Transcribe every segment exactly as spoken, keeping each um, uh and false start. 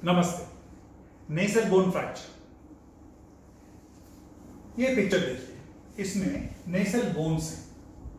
नमस्ते। Nasal bone fracture, ये picture देखिए, इसमें नेसल बोन्स है।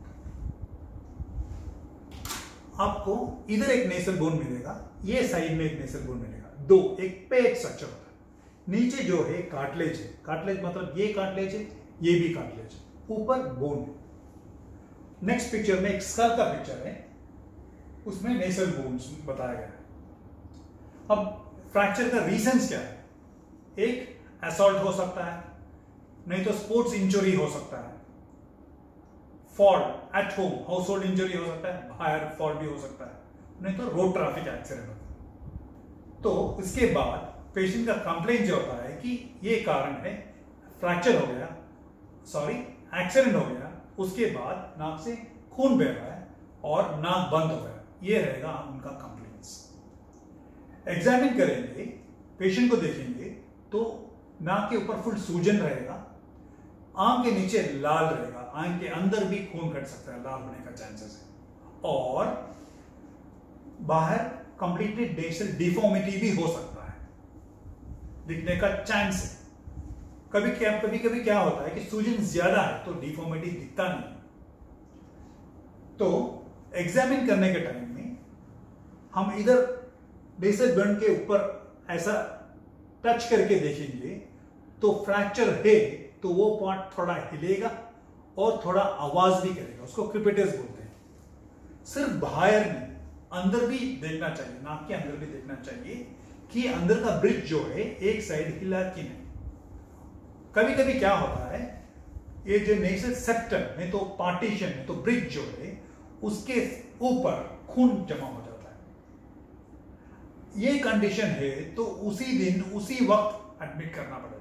आपको इधर एक नेसल बोन मिलेगा, ये साइड में एक नेसल बोन मिलेगा, दो एक पेड स्ट्रक्चर होता है। नीचे जो है कार्टिलेज है, कार्टिलेज मतलब ये कार्टिलेज है, ये भी कार्टिलेज है, ऊपर बोन है। नेक्स्ट पिक्चर में एक स्कल का पिक्चर है, उसमें नेसल बोन्स बताया गया है। अब फ्रैक्चर का रीजंस क्या है? एक असॉल्ट हो सकता है, नहीं तो स्पोर्ट्स इंजरी हो सकता है, fall at home household injury हो सकता है, बाहर फॉल भी हो सकता है, नहीं तो रोड ट्रैफिक एक्सीडेंट होता है। तो इसके बाद पेशेंट का कंप्लेंट जो होता है कि ये कारण है, फ्रैक्चर हो गया, सॉरी एक्सीडेंट हो गया, उसके बाद नाक से खून बह रहा है और नाक बंद हो गया, ये रहेगा उनका कंप्लेंट्स। एग्जामिन करेंगे, पेशेंट को देखेंगे तो नाक के ऊपर फुल सूजन रहेगा, आंख के नीचे लाल रहेगा, आंख के अंदर भी खून घट सकता है, लाल होने का चांसेस है, और बाहर कंप्लीटली नेसल डिफॉर्मिटी भी हो सकता है, दिखने का चांस है। कभी क्या कभी कभी क्या होता है कि सूजन ज्यादा है तो डिफॉर्मिटी दिखता नहीं। तो एग्जामिन करने के टाइम में हम इधर नेसल बोन के ऊपर ऐसा टच करके देखेंगे तो फ्रैक्चर है, तो वो पार्ट थोड़ा हिलेगा और थोड़ा आवाज भी करेगा, उसको क्रिपेटस बोलते हैं। सिर्फ बाहर नहीं, अंदर भी देखना चाहिए, नाक के अंदर भी देखना चाहिए कि अंदर का ब्रिज जो है एक साइड हिला कि नहीं। कभी कभी क्या होता है, ये जो नेसल सेप्टम में तो पार्टीशन में तो ब्रिज जो है उसके ऊपर खून जमा हो जाता है। ये कंडीशन है तो उसी दिन उसी वक्त एडमिट करना पड़ेगा,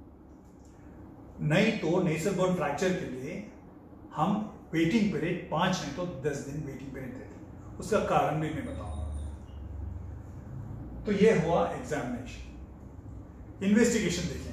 नहीं तो नेसल बोन फ्रैक्चर के लिए हम वेटिंग पीरियड पांच नहीं तो दस दिन वेटिंग पीरियड देते हैं। उसका कारण भी मैं बताऊंगा। तो ये हुआ एग्जामिनेशन। इन्वेस्टिगेशन देखेंगे।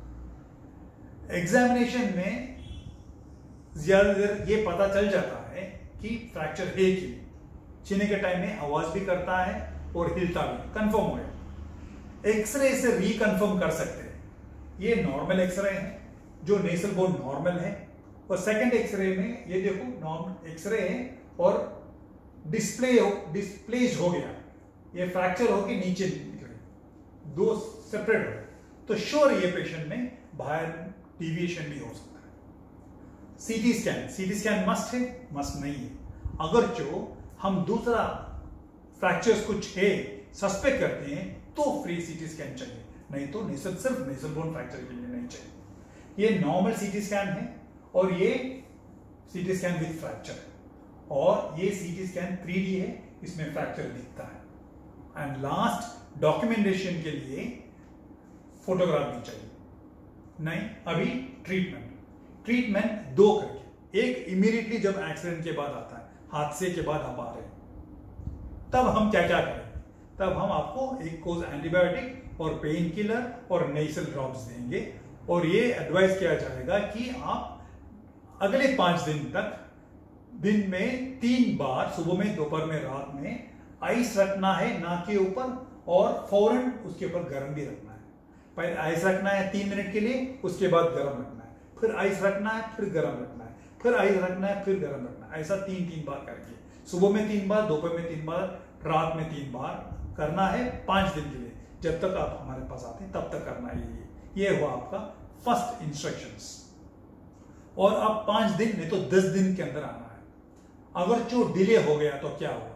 एग्जामिनेशन में ज्यादातर ये पता चल जाता है कि फ्रैक्चर है कि छीने के टाइम में आवाज भी करता है और हिलता भी, कंफर्म हो गया। एक्सरे से रिकंफर्म कर सकते हैं, ये नॉर्मल एक्सरे है जो नेसल बोन नॉर्मल है, और सेकंड एक्सरे में ये देखो नॉर्मल एक्सरे है और डिस्प्ले डिस्प्लेज हो गया, ये फ्रैक्चर हो के नीचे निकले, दो सेपरेट हो गए, तो श्योर ये पेशेंट में बाहर डिविएशन भी हो सकता है। CT scan, CT scan must है, मस्ट नहीं है। अगर जो हम दूसरा फ्रैक्चर्स कुछ है सस्पेक्ट करते हैं तो फ्री सीटी स्कैन चाहिए, नहीं तो नेसल सिर्फ नेसल बोन फ्रैक्चर के लिए नहीं चाहिए। ये नॉर्मल सीटी स्कैन है और ये सीटी स्कैन विद फ्रैक्चर है, और ये सीटी स्कैन थ्री डी है, इसमें फ्रैक्चर दिखता है। एंड लास्ट डॉक्यूमेंटेशन के लिए फोटोग्राफ भी चाहिए। नहीं, अभी ट्रीटमेंट ट्रीटमेंट दो करके, एक इमीडिएटली जब एक्सीडेंट के बाद आता है, हादसे के बाद आप आ रहे हैं, तब हम क्या क्या करें? तब हम आपको एक कोर्स एंटीबायोटिक और पेन किलर और नेसल ड्रॉप्स देंगे, और ये एडवाइस किया जाएगा कि आप अगले पांच दिन तक दिन में तीन बार, सुबह में, दोपहर में, रात में आइस रखना है नाक के ऊपर, और फौरन उसके ऊपर गर्म भी रखना है। पहले आइस रखना है तीन मिनट के लिए, उसके बाद गर्म रखना है, फिर आइस रखना है, फिर गर्म रखना है, फिर आइस रखना है, फिर गर्म रखना है। ऐसा तीन तीन बार करके, सुबह में तीन बार, दोपहर में तीन बार, रात में तीन बार करना है पांच दिन के लिए। जब तक आप हमारे पास आते हैं तब तक करना है। ये ये हुआ आपका फर्स्ट इंस्ट्रक्शंस। और अब पांच दिन नहीं तो दस दिन के अंदर आना है। अगर जो डिले हो गया तो क्या हुआ?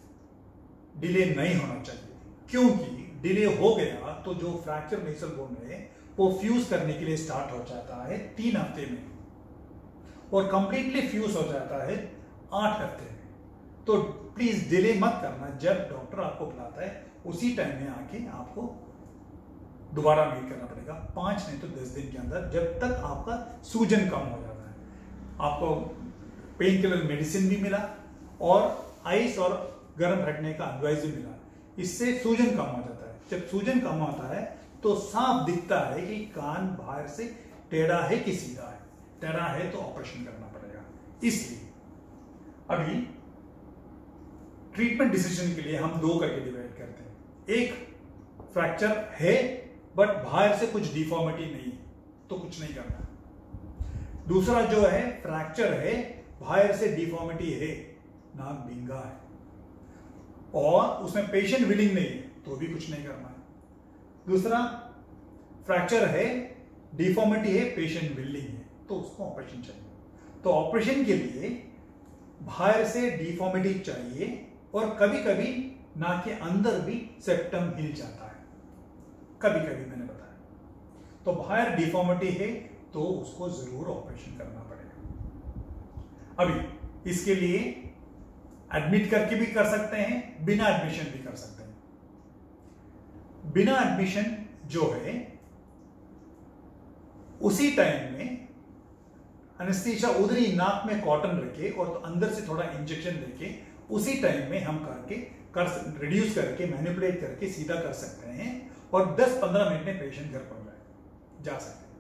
डिले नहीं होना चाहिए, क्योंकि डिले हो गया तो जो फ्रैक्चर नेसल बोन है वो फ्यूज करने के लिए स्टार्ट हो जाता है तीन हफ्ते में, और कंप्लीटली फ्यूज हो जाता है आठ हफ्ते में। तो प्लीज डिले मत करना, जब डॉक्टर आपको बुलाता है उसी टाइम में आके आपको दोबारा मीट करना पड़ेगा, पांच नहीं तो दस दिन के अंदर, जब तक आपका सूजन कम हो जाता है। आपको पेन किलर मेडिसिन भी मिला और आइस और गर्म रखने का एडवाइस भी मिला, इससे सूजन कम हो जाता है। जब सूजन कम होता है तो साफ दिखता है कि कान बाहर से टेढ़ा है कि सीधा है। टेढ़ा है तो ऑपरेशन करना पड़ेगा। इसलिए अभी ट्रीटमेंट डिसीजन के लिए हम दो करके डिवाइड करते हैं। एक फ्रैक्चर है बट बाहर से कुछ डिफॉर्मिटी नहीं है तो कुछ नहीं करना। दूसरा जो है फ्रैक्चर है, बाहर से डिफॉर्मिटी है, नाक बिंगा है और उसमें पेशेंट विलिंग नहीं है तो भी कुछ नहीं करना है। दूसरा फ्रैक्चर है, डिफॉर्मिटी है, पेशेंट विलिंग है तो उसको ऑपरेशन चाहिए। तो ऑपरेशन के लिए बाहर से डिफॉर्मिटी चाहिए और कभी कभी नाक के अंदर भी सेप्टम हिल जाता है, कभी कभी मैंने बताया। तो बाहर डिफॉर्मिटी है तो उसको जरूर ऑपरेशन करना पड़ेगा। अभी इसके लिए एडमिट करके भी कर सकते हैं, बिना एडमिशन भी कर सकते हैं। बिना एडमिशन जो है उसी टाइम में एनेस्थीसिया उधरी नाक में कॉटन रखे और तो अंदर से थोड़ा इंजेक्शन देके उसी टाइम में हम करके कर रिड्यूस करके मैनिपुलेट करके सीधा कर सकते हैं और दस पंद्रह मिनट में पेशेंट घर पहुंच जाए जा सकते हैं।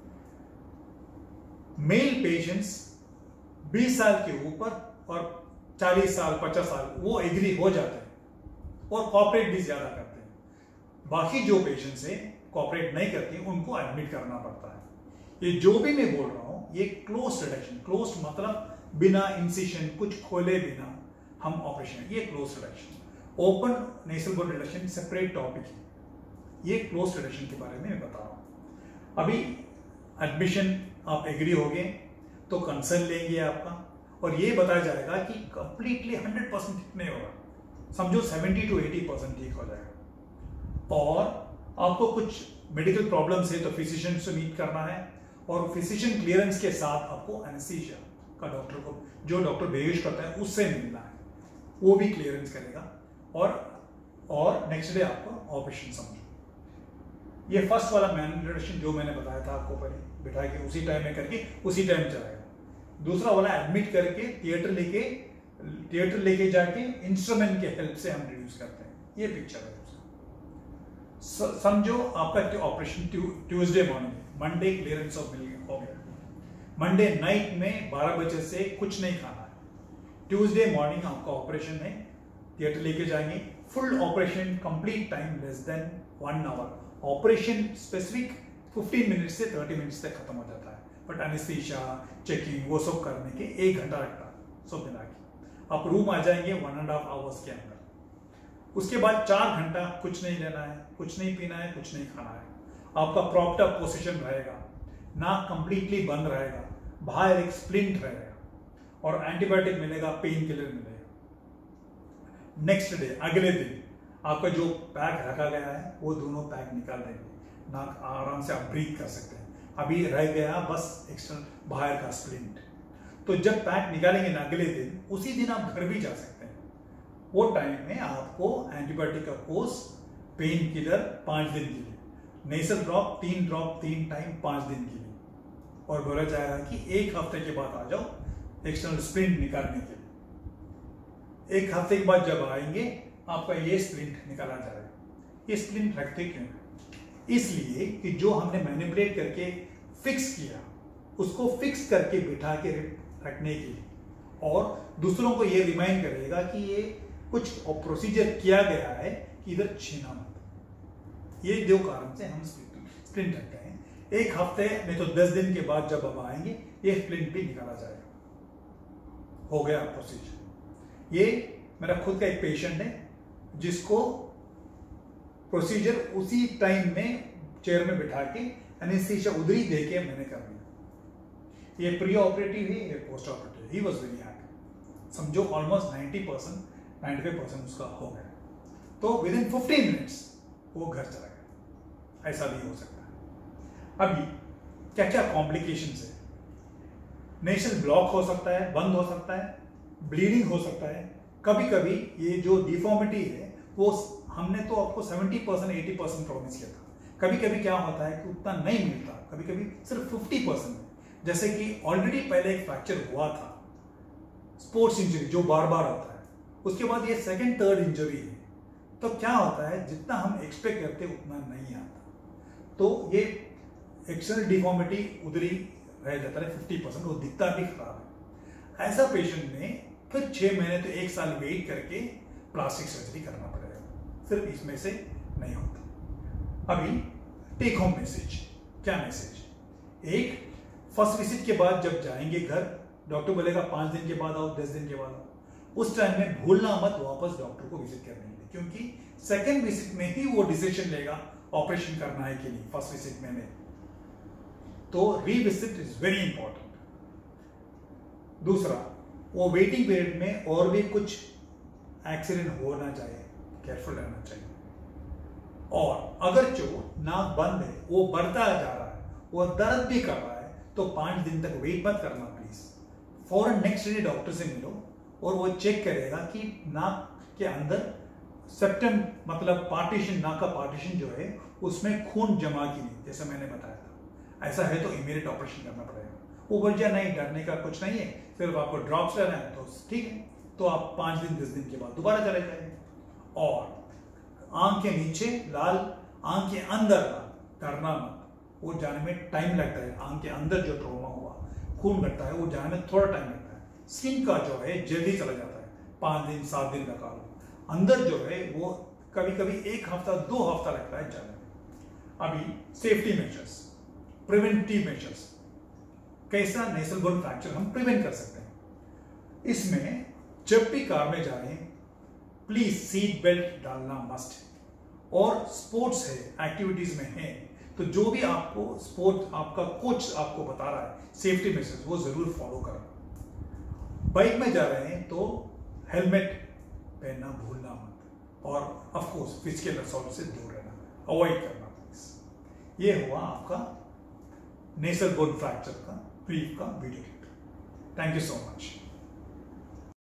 मेल पेशेंट्स बीस साल के ऊपर और चालीस साल पचास साल वो एग्री हो जाते हैं और कॉपरेट भी ज्यादा करते हैं। बाकी जो पेशेंट्स है कॉपरेट नहीं करते उनको एडमिट करना पड़ता है। ये जो भी मैं बोल रहा हूं ये क्लोज रिडक्शन, क्लोज मतलब बिना इंसिशन कुछ खोले बिना हम ऑपरेशन, ये close reduction. Open nasal bone reduction separate topic है, ये क्लोज रिडक्शन के बारे में मैं बता रहा हूं। अभी एडमिशन आप एग्री हो गए तो कंसर्न लेंगे आपका और ये बताया जाएगा कि कंप्लीटली हंड्रेड परसेंट ठीक नहीं होगा, समझो सेवेंटी टू एटी परसेंट ठीक हो जाएगा। और आपको कुछ मेडिकल प्रॉब्लम्स है तो फिजिशियन से मीट करना है और फिजिशियन क्लियरेंस के साथ आपको एनेस्थीसिया का डॉक्टर को जो डॉक्टर बेहोश करता है उससे मिलना है, वो भी क्लियरेंस करेगा और और नेक्स्ट डे आपको ऑपरेशन समझो। ये फर्स्ट वाला मैनिपुलेशन जो मैंने बताया था आपको पहले बिठा के उसी टाइम में करके उसी टाइम चलाएगा। दूसरा वाला एडमिट करके थिएटर लेके थिएटर लेके जाके इंस्ट्रूमेंट के हेल्प से हम रिड्यूस करते हैं। ये पिक्चर है उसका। समझो आपका operation Tuesday morning, Monday clearance of मिल हो गया, मंडे नाइट में बारह बजे से कुछ नहीं खाना है, ट्यूसडे मॉर्निंग आपका ऑपरेशन है, थिएटर लेके जाएंगे, full operation complete time less than one hour, operation specific fifteen minute से थर्टी मिनट्स तक खत्म हो जाता है, बट एनेस्थीसिया चेकिंग वो सब करने के एक घंटा लगता है सब मिला के। आप रूम आ जाएंगे वन एंड हाफ आवर्स के अंदर। उसके बाद चार घंटा कुछ नहीं लेना है, कुछ नहीं पीना है, कुछ नहीं खाना है, आपका प्रॉपर पोजीशन रहेगा, नाक कंप्लीटली बंद रहेगा, बाहर एक स्प्लिंट रहेगा और एंटीबायोटिक मिलेगा, पेन किलर मिलेगा। नेक्स्ट डे अगले दिन आपका जो पैक रखा गया है वो दोनों पैक निकाल देंगे, नाक आराम से आप ब्रीथ कर सकते हैं। अभी रह गया बस एक्सटर्नल बाहर का स्प्लिंट। तो जब पैक निकालेंगे ना अगले दिन, उसी दिन आप घर भी जा सकते हैं। वो टाइम में आपको एंटीबायोटिक का कोर्स, पेन किलर पांच दिन के लिए, नेसल ड्रॉप तीन ड्रॉप तीन टाइम पांच दिन के लिए, और बोला जाएगा कि एक हफ्ते के बाद आ जाओ एक्सटर्नल स्प्लिंट निकालने के लिए। एक हफ्ते के बाद जब आएंगे आपका ये स्प्लिंट निकाला जाएगा। ये स्प्लिंट रखते क्यों है? इसलिए कि जो हमने मैनिपुलेट करके फिक्स किया उसको फिक्स करके बिठा के रखने के लिए, और दूसरों को ये रिमाइंड करेगा कि ये कुछ प्रोसीजर किया गया है कि इधर छीना मत। ये दो कारण से हम स्प्लिंट रखते हैं। एक हफ्ते नहीं तो दस दिन के बाद जब हम आएंगे ये स्प्लिंट भी निकाला जाएगा। हो गया प्रोसीजर। ये मेरा खुद का एक पेशेंट है जिसको प्रोसीजर उसी टाइम में चेयर में बिठा के एनेस्थीसिया उधरी दे के मैंने कर दिया। ये प्री ऑपरेटिव है, ये post operative. He was very happy. समझो almost ninety percent ninety five percent उसका हो गया। तो विद इन फिफ्टीन मिनट्स वो घर चला गया। ऐसा भी हो सकता है। अभी क्या क्या कॉम्प्लिकेशंस है? नेसल ब्लॉक हो सकता है, बंद हो सकता है, ब्लीडिंग हो सकता है। कभी कभी ये जो डिफॉर्मिटी है वो हमने तो आपको seventy percent eighty percent promise किया था। कभी कभी क्या होता है कि उतना नहीं मिलता, कभी कभी सिर्फ फिफ्टी परसेंट। जैसे कि ऑलरेडी पहले एक फ्रैक्चर हुआ था, स्पोर्ट्स इंजरी जो बार बार होता है, उसके बाद ये सेकंड थर्ड इंजरी है, तो क्या होता है जितना हम एक्सपेक्ट करते उतना नहीं आता। तो ये एक्सटर्नल डिफॉर्मिटी उधर ही रह जाता है फिफ्टी परसेंट, वो दिखता भी खराब है। ऐसा पेशेंट में फिर छह महीने तो एक साल वेट करके प्लास्टिक सर्जरी करना पड़ेगा, सिर्फ इसमें से नहीं होता। अभी टेक होम मैसेज, क्या मैसेज? एक, फर्स्ट विजिट के बाद जब जाएंगे घर, डॉक्टर बोलेगा पांच दिन के बाद आओ, दस दिन के बाद आओ, उस टाइम में भूलना मत वापस डॉक्टर को विजिट करने के लिए, क्योंकि सेकेंड विजिट में ही वो डिसीजन लेगा ऑपरेशन करना है कि नहीं, फर्स्ट विजिट में नहीं। तो रीविजिट इज वेरी इंपॉर्टेंट। दूसरा, वो वेटिंग पीरियड में और भी कुछ एक्सीडेंट होना चाहिए, केयरफुल रहना चाहिए। और अगर जो नाक बंद है वो बढ़ता जा रहा है, वो दर्द भी कर रहा है, तो पांच दिन तक वेट मत करना प्लीज। फौरन नेक्स्ट डे डॉक्टर से मिलो और वो चेक करेगा कि नाक के अंदर सेप्टम मतलब पार्टीशन, नाक का पार्टीशन जो है उसमें खून जमा की नहीं, जैसे मैंने बताया था। ऐसा है तो इमीडिएट ऑपरेशन करना पड़ेगा। वो वजह नहीं, डरने का कुछ नहीं है, सिर्फ आपको ड्रॉप्स लेना है तो ठीक है, तो आप पांच दिन दस दिन के बाद दोबारा चले जाएंगे। और आंख के नीचे लाल, आंख के अंदर लाल, डरना मत, वो जाने में टाइम लगता है। आंख के अंदर जो ट्रोमा हुआ, खून घटता है, वो जाने में थोड़ा टाइम लगता है। स्किन का जो है जल्दी चला जाता है, पांच दिन सात दिन लगा लो। अंदर जो है वो कभी कभी एक हफ्ता दो हफ्ता लगता है जाने में। अभी सेफ्टी मेजर्स, प्रिवेंटिव मेजर्स, कैसा नेसल बोन फ्रैक्चर हम प्रिवेंट कर सकते हैं। इसमें जब भी कार में जा रहे हैं प्लीज सीट बेल्ट डालना मस्ट है। और स्पोर्ट्स है, एक्टिविटीज में है, तो जो भी आपको स्पोर्ट आपका कोच आपको बता रहा है सेफ्टी मेजर्स, वो जरूर फॉलो करें। बाइक में जा रहे हैं तो हेलमेट पहनना भूलना मत, और ऑफ कोर्स फिजिकल असॉल्ट से दूर रहना, अवॉइड करना प्लीज। ये हुआ आपका नेसल बोन फ्रैक्चर का ब्रीफ का video. Thank you so much.